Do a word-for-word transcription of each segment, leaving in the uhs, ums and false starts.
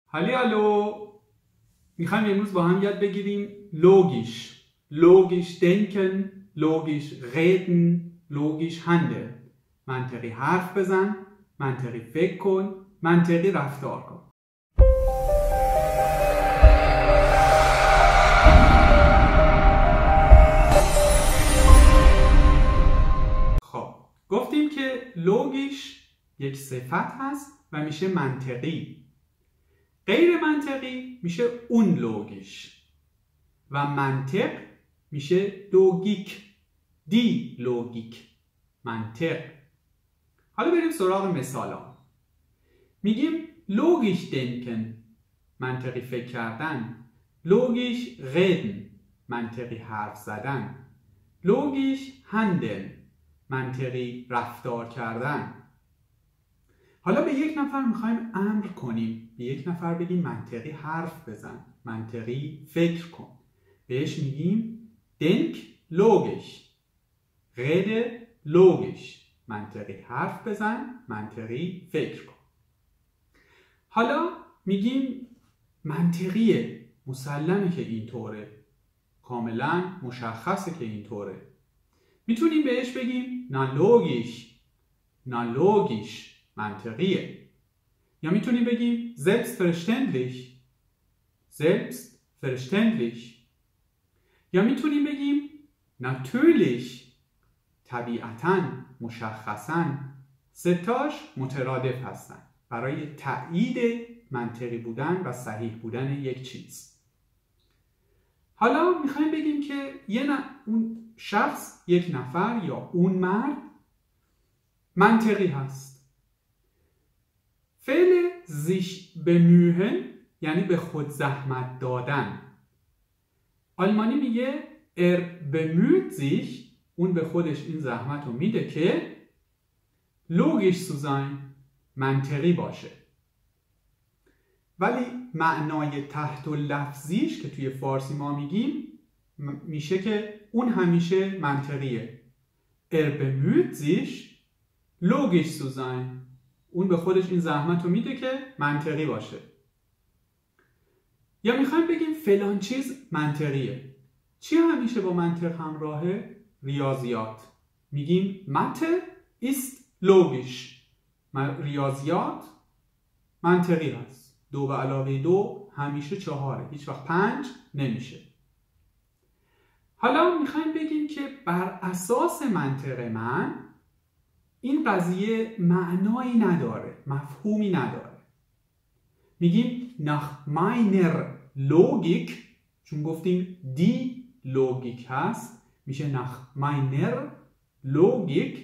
Halli hallo! میخوایم امروز با هم یاد بگیریم logisch. Logisch denken, logisch reden, logisch handeln. منطقی حرف بزن، منطقی فکر کن، منطقی رفتار کن. خب گفتیم که logisch یک صفت هست و میشه منطقی. غیر منطقی میشه unlogisch و منطق میشه logik. دی لوگیک، منطق. حالا بریم سراغ مثالا. میگیم logisch denken، منطقی فکر کردن. logisch reden، منطقی حرف زدن. logisch handeln، منطقی رفتار کردن. حالا به یک نفر میخوایم امر کنیم، به یک نفر بگیم منطقی حرف بزن، منطقی فکر کن. بهش میگیم denk logisch، rede logisch، منطقی حرف بزن، منطقی فکر کن. حالا میگیم منطقیه، مسلمه که اینطوره، کاملا مشخصه که اینطوره. میتونیم بهش بگیم na logisch، na logisch، منطقیه. یا میتونیم بگیم selbstverständlich، selbstverständlich. یا میتونیم بگیم natürlich، طبیعتاً، مشخصاً. ستاش مترادف هستن برای تأیید منطقی بودن و صحیح بودن یک چیز. حالا میخوایم بگیم که یه ن... اون شخص، یک نفر یا اون مرد منطقی هست. فعل sich bemühen یعنی به خود زحمت دادن. آلمانی میگه er bemüht sich، اون به خودش این زحمت رو میده که logisch zu sein، منطقی باشه. ولی معنای تحت لفظیش که توی فارسی ما میگیم میشه که اون همیشه منطقیه. er bemüht sich logisch zu sein، اون به خودش این زحمت رو میده که منطقی باشه. یا میخوایم بگیم فلان چیز منطقیه. چی همیشه با منطق همراهه؟ ریاضیات. میگیم Mathe ist logisch، ریاضیات منطقی هست. دو به علاوه دو همیشه چهاره، هیچ وقت پنج نمیشه. حالا میخوایم بگیم که بر اساس منطق من این قضیه معنایی نداره، مفهومی نداره. میگیم nach meiner Logik، چون گفتیم دی لوگیک هست، میشه nach meiner Logik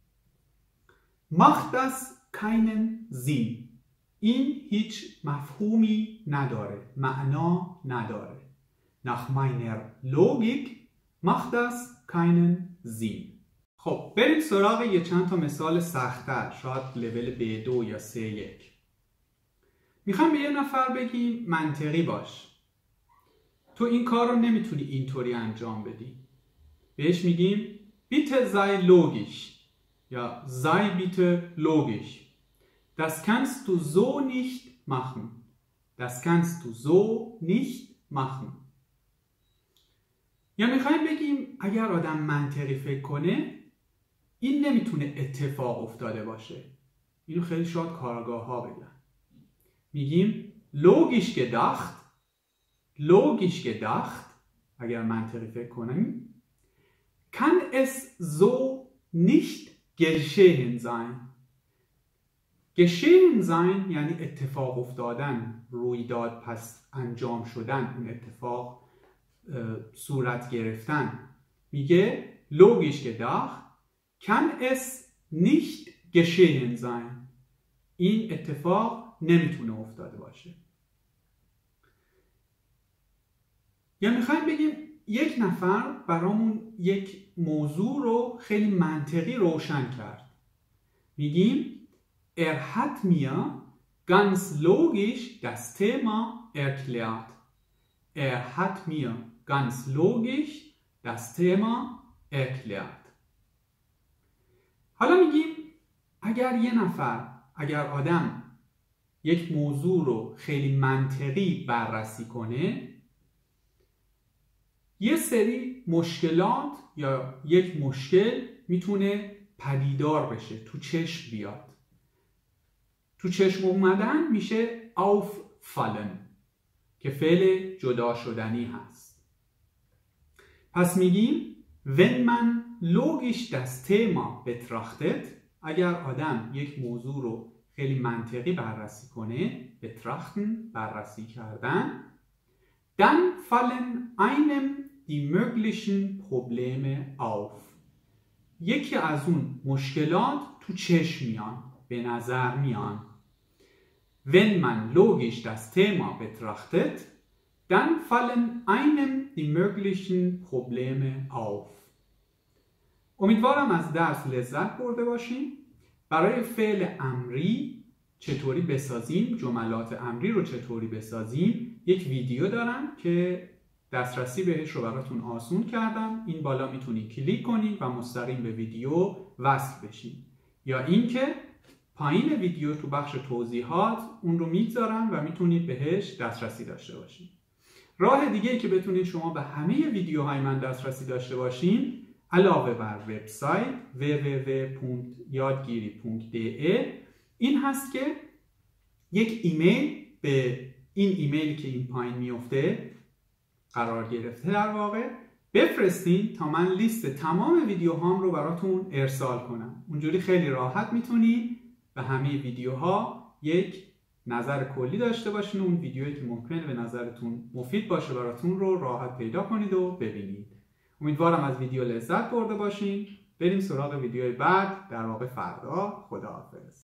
macht das keinen Sinn، این هیچ مفهومی نداره، معنا نداره. nach meiner Logik macht das keinen Sinn. خب بریم سراغ یه چند تا مثال سخت‌تر، شاید لول بی دو یا سی یک. میخوام به یه نفر بگیم منطقی باش، تو این کار رو نمیتونی اینطوری انجام بدی. بهش میگیم bitte sei logisch یا sei bitte logisch. Das kannst du so nicht machen. Das kannst du so nicht machen. یا میخوایم بگیم اگر آدم منطقی فکر کنه این نمیتونه اتفاق افتاده باشه. اینو خیلی شاید کارگاه ها بگن. میگیم logisch gedacht، logisch gedacht، اگر منطقی فکر کنیم kann es so nicht geschehen sein. geschehen sein یعنی اتفاق افتادن، رویداد پس انجام شدن، اون اتفاق صورت گرفتن. میگه logisch gedacht kann es nicht geschehen sein، این اتفاق نمیتونه افتاده باشه. یا میخوایم بگیم یک نفر برامون یک موضوع رو خیلی منطقی روشن کرد. میگیم er hat mir ganz logisch das Thema erklärt. er hat mir ganz logisch das Thema erklärt. حالا میگیم اگر یه نفر، اگر آدم یک موضوع رو خیلی منطقی بررسی کنه، یه سری مشکلات یا یک مشکل میتونه پدیدار بشه، تو چشم بیاد. تو چشم اومدن میشه auffallen که فعل جدا شدنی هست. پس میگیم wenn man logisch das Thema betrachtet، اگر آدم یک موضوع رو خیلی منطقی بررسی کنه، betrachten بررسی کردن، dann fallen einem die möglichen Probleme auf. یکی از اون مشکلات تو چشم میان، به نظر میان. Wenn man logisch das Thema betrachtet, dann fallen einem die möglichen Probleme auf. امیدوارم از درس لذت برده باشیم. برای فعل امری چطوری بسازیم، جملات امری رو چطوری بسازیم، یک ویدیو دارم که دسترسی بهش رو براتون آسون کردم. این بالا میتونید کلیک کنید و مستقیم به ویدیو وصل بشید، یا اینکه پایین ویدیو تو بخش توضیحات اون رو میگذارم و میتونید بهش دسترسی داشته باشید. راه دیگه ای که بتونید شما به همه ویدیوهای من دسترسی داشته باشین، علاوه بر وبسایت دبلیو دبلیو دبلیو پونکت یادگیری پونکت دی ای، این هست که یک ایمیل به این ایمیلی که این پایین میفته قرار گرفته در واقع بفرستین تا من لیست تمام ویدیوهام رو براتون ارسال کنم. اونجوری خیلی راحت میتونید به همه ویدیوها یک نظر کلی داشته باشین. اون ویدیویی که ممکنه به نظرتون مفید باشه براتون رو راحت پیدا کنید و ببینید. امیدوارم از ویدیو لذت برده باشین. بریم سراغ ویدیوی بعد، در واقع فردا. خداحافظ.